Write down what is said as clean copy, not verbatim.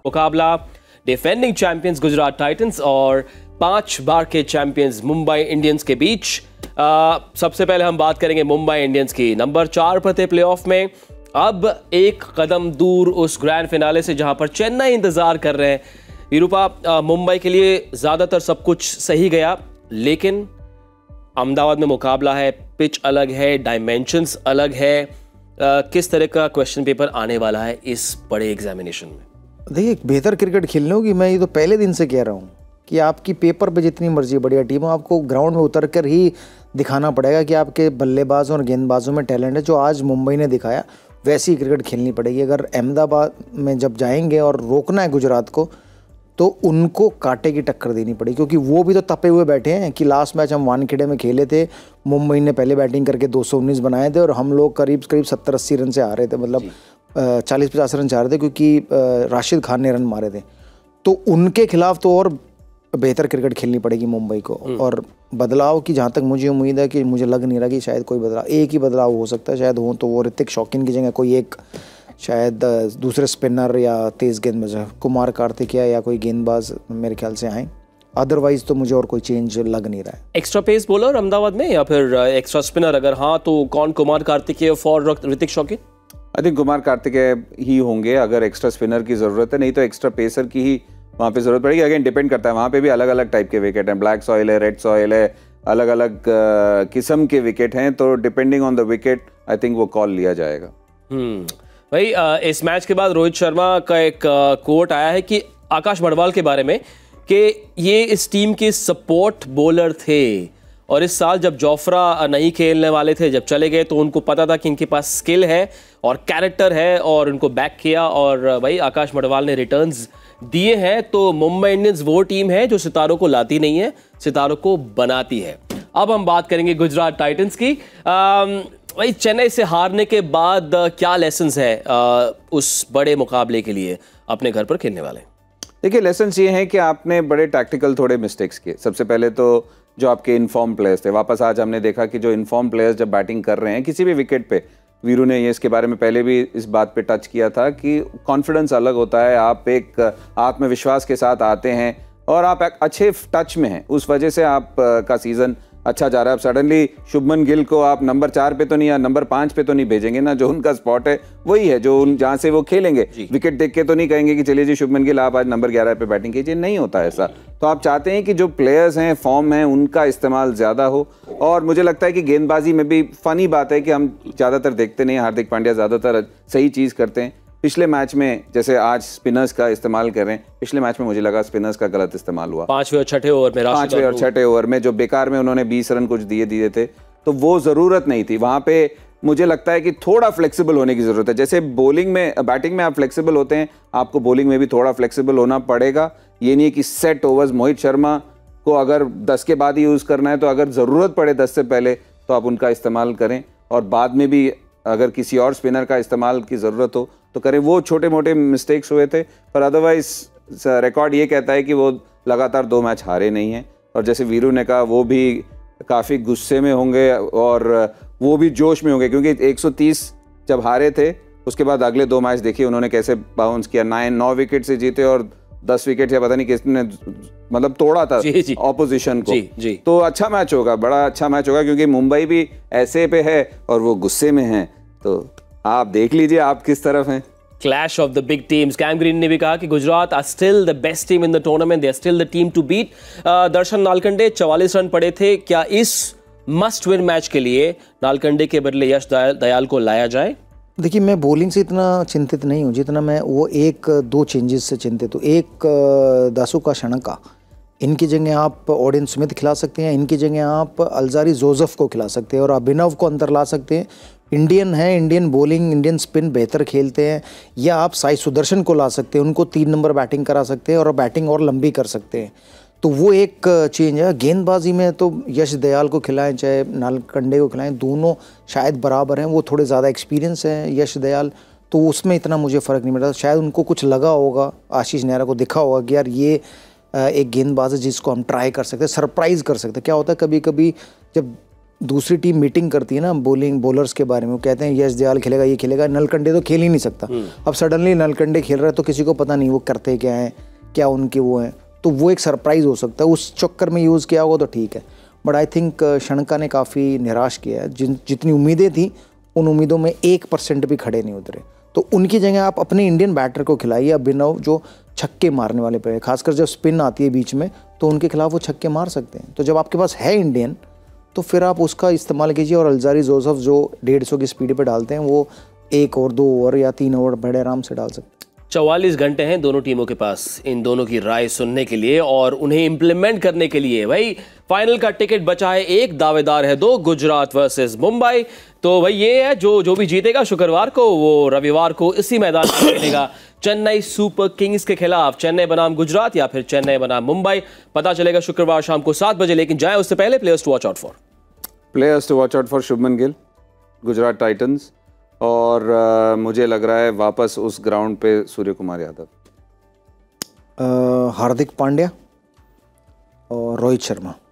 मुकाबला defending champions Gujarat Titans और 5 बार के चैंपियंस मुंबई इंडियंस के बीच। सबसे पहले हम बात करेंगे मुंबई इंडियंस की। नंबर 4 पर थे प्लेऑफ में, अब एक कदम दूर उस ग्रैंड फिनाले से जहां पर चेन्नई इंतजार कर रहे हैं। वीरूपा, मुंबई के लिए ज्यादातर सब कुछ सही गया, लेकिन अहमदाबाद में मुकाबला है, पिच अलग है, डायमेंशंस अलग है। किस तरह का क्वेश्चन पेपर आने वाला है इस बड़े एग्जामिनेशन में? देखिए, बेहतर क्रिकेट खेलने होगी, मैं ये तो पहले दिन से कह रहा हूँ कि आपकी पेपर पे जितनी मर्जी बढ़िया टीम हो, आपको ग्राउंड में उतर कर ही दिखाना पड़ेगा कि आपके बल्लेबाजों और गेंदबाजों में टैलेंट है। जो आज मुंबई ने दिखाया वैसी क्रिकेट खेलनी पड़ेगी। अगर अहमदाबाद में जब जाएंगे और रोकना है गुजरात को, तो उनको कांटे की टक्कर देनी पड़ेगी, क्योंकि वो भी तो तपे हुए बैठे हैं कि लास्ट मैच हम वानखेड़े में खेले थे, मुंबई ने पहले बैटिंग करके 219 बनाए थे और हम लोग करीब 70-80 रन से आ रहे थे, मतलब 40-50 रन से आ रहे थे, क्योंकि राशिद खान ने रन मारे थे। तो उनके खिलाफ तो और बेहतर क्रिकेट खेलनी पड़ेगी मुंबई को। और बदलाव की जहाँ तक मुझे उम्मीद है कि मुझे लग नहीं रहा कि शायद कोई बदलाव, एक ही बदलाव हो सकता है, शायद हो तो वो ऋतिक शौकीन की जगह कोई एक शायद दूसरे स्पिनर या तेज़ गेंदबाज कुमार कार्तिकेय या कोई गेंदबाज मेरे ख्याल से आए। अदरवाइज तो मुझे और कोई चेंज लग नहीं रहा है। एक्स्ट्रा पेस बॉलर अहमदाबाद में या फिर एक्स्ट्रा स्पिनर, अगर हाँ तो कौन? Kumar Kartikeya for Hrithik Shokeen? I think Kumar Kartikeya ही होंगे अगर एक्स्ट्रा स्पिनर की ज़रूरत है, नहीं तो एक्स्ट्रा पेसर की ही वहाँ पे ज़रूरत पड़ेगी। अगेन डिपेंड करता है, वहाँ पे भी अलग अलग टाइप के विकेट हैं, ब्लैक सॉइल है, रेड सॉइल है, अलग अलग किस्म के विकेट हैं, तो depending on the wicket I think वो कॉल लिया जाएगा। भाई, इस मैच के बाद रोहित शर्मा का एक कोट आया है कि आकाश मडवाल के बारे में कि ये इस टीम के सपोर्ट बॉलर थे, और इस साल जब जोफ्रा नहीं खेलने वाले थे, जब चले गए, तो उनको पता था कि इनके पास स्किल है और कैरेक्टर है और उनको बैक किया, और भाई आकाश मडवाल ने रिटर्न्स दिए हैं। तो मुंबई इंडियंस वो टीम है जो सितारों को लाती नहीं है, सितारों को बनाती है। अब हम बात करेंगे गुजरात टाइटंस की। भाई, चेन्नई से हारने के बाद क्या लेसन्स है उस बड़े मुकाबले के लिए अपने घर पर खेलने वाले? देखिए, लेसन्स ये हैं कि आपने बड़े टैक्टिकल थोड़े मिस्टेक्स किए। सबसे पहले तो जो आपके इनफॉर्म प्लेयर्स थे, वापस आज हमने देखा कि जो इनफॉर्म प्लेयर्स जब बैटिंग कर रहे हैं किसी भी विकेट पे, वीरू ने ये इसके बारे में पहले भी इस बात पे टच किया था कि कॉन्फिडेंस अलग होता है, आप एक आत्मविश्वास के साथ आते हैं और आप अच्छे टच में हैं, उस वजह से आप का सीज़न अच्छा जा रहा है। अब सडनली शुभमन गिल को आप नंबर 4 पे तो नहीं या नंबर 5 पे तो नहीं भेजेंगे ना, जो उनका स्पॉट है वही है जो जहाँ से वो खेलेंगे। विकेट देख के तो नहीं कहेंगे कि चलिए जी शुभमन गिल आप आज नंबर 11 पे बैटिंग कीजिए, नहीं होता ऐसा। तो आप चाहते हैं कि जो प्लेयर्स हैं, फॉर्म हैं, उनका इस्तेमाल ज़्यादा हो। और मुझे लगता है कि गेंदबाजी में भी फ़नी बात है कि हम ज़्यादातर देखते नहीं, हार्दिक पांड्या ज़्यादातर सही चीज़ करते हैं। पिछले मैच में जैसे आज स्पिनर्स का इस्तेमाल कर रहे हैं, पिछले मैच में मुझे लगा स्पिनर्स का गलत इस्तेमाल हुआ। 5वें और 6ठे ओवर में, 5वें और 6ठे ओवर में जो बेकार में उन्होंने 20 रन कुछ दिए थे, तो वो ज़रूरत नहीं थी। वहाँ पे मुझे लगता है कि थोड़ा फ्लेक्सिबल होने की ज़रूरत है। जैसे बॉलिंग में, बैटिंग में आप फ्लेक्सिबल होते हैं, आपको बॉलिंग में भी थोड़ा फ्लेक्सिबल होना पड़ेगा। ये नहीं है कि सेट ओवर्स मोहित शर्मा को अगर 10 के बाद ही यूज़ करना है, तो अगर ज़रूरत पड़े 10 से पहले तो आप उनका इस्तेमाल करें, और बाद में भी अगर किसी और स्पिनर का इस्तेमाल की ज़रूरत हो तो करें। वो छोटे मोटे मिस्टेक्स हुए थे, पर अदरवाइज रिकॉर्ड ये कहता है कि वो लगातार 2 मैच हारे नहीं हैं। और जैसे वीरू ने कहा, वो भी काफ़ी गुस्से में होंगे और वो भी जोश में होंगे, क्योंकि 130 जब हारे थे उसके बाद अगले 2 मैच देखिए उन्होंने कैसे बाउंस किया। 9 विकेट से जीते और 10 विकेट या पता नहीं किसने मतलब तोड़ा था ऑपोजिशन को। जी। तो अच्छा मैच होगा, बड़ा अच्छा मैच होगा, क्योंकि मुंबई भी ऐसे पे है और वो गुस्से में है। तो आप देख लीजिए आप किस तरफ हैं। Clash of the big teams. Cam Green ने भी कहा कि Gujarat are still the best team in the tournament, they are still the team to beat. Darshan Nalkande 44 run पड़े थे। क्या इस मस्ट विन मैच के लिए नालकंडे के बदले यश दयाल को लाया जाए? देखिए, मैं बॉलिंग से इतना चिंतित नहीं हूँ जितना मैं वो 1-2 चेंजेस से चिंतित हूँ। एक दासू का शणका, इनकी जगह आप ऑडियन स्मिथ खिला सकते हैं, इनकी जगह आप अलजारी जोसेफ को खिला सकते हैं और अभिनव को अंदर ला सकते हैं। इंडियन है, इंडियन बॉलिंग, इंडियन स्पिन बेहतर खेलते हैं। या आप साई सुदर्शन को ला सकते हैं, उनको 3 नंबर बैटिंग करा सकते हैं और बैटिंग और लंबी कर सकते हैं। तो वो एक चेंज है। गेंदबाजी में तो यश दयाल को खिलाएं चाहे नालकंडे को खिलाएं, दोनों शायद बराबर हैं। वो थोड़े ज़्यादा एक्सपीरियंस हैं यश दयाल, तो उसमें इतना मुझे फ़र्क नहीं पड़ता। शायद उनको कुछ लगा होगा, आशीष नेहरा को दिखा होगा कि यार ये एक गेंदबाज है जिसको हम ट्राई कर सकते हैं, सरप्राइज़ कर सकते हैं। क्या होता है कभी कभी जब दूसरी टीम मीटिंग करती है ना बॉलर्स के बारे में, वो कहते हैं यश दयाल खेलेगा, ये खेलेगा, नलकंडे तो खेल ही नहीं सकता। अब सडनली नलकंडे खेल रहा है तो किसी को पता नहीं वो करते क्या है, क्या उनके वो हैं, तो वो एक सरप्राइज हो सकता है। उस चक्कर में यूज़ किया होगा तो ठीक है, बट आई थिंक शणका ने काफ़ी निराश किया है। जितनी उम्मीदें थी उन उम्मीदों में 1% भी खड़े नहीं उतरे। तो उनकी जगह आप अपने इंडियन बैटर को खिलाइए अभिनव, जो छक्के मारने वाले प्लेयर, खासकर जब स्पिन आती है बीच में तो उनके खिलाफ वो छक्के मार सकते हैं। तो जब आपके पास है इंडियन तो फिर आप उसका इस्तेमाल कीजिए। और अल्जारी जोसेफ जो 150 की स्पीड पे डालते हैं, वो 1 और 2 ओवर या 3 ओवर बड़े आराम से डाल सकते हैं। 44 घंटे हैं दोनों टीमों के पास इन दोनों की राय सुनने के लिए और उन्हें इंप्लीमेंट करने के लिए। भाई फाइनल का टिकट बचा है एक, दावेदार है 2, गुजरात वर्सेस मुंबई। तो भाई ये है जो भी जीतेगा शुक्रवार को वो रविवार को इसी मैदान में खेलेगा चेन्नई सुपर किंग्स के खिलाफ। चेन्नई बनाम गुजरात या फिर चेन्नई बनाम मुंबई, पता चलेगा शुक्रवार शाम को 7 बजे। लेकिन जाए उससे पहले players to watch out for. Players to watch out for Shubman Gill, Gujarat Titans, और मुझे लग रहा है वापस उस ग्राउंड पे सूर्य कुमार यादव, हार्दिक पांड्या और रोहित शर्मा।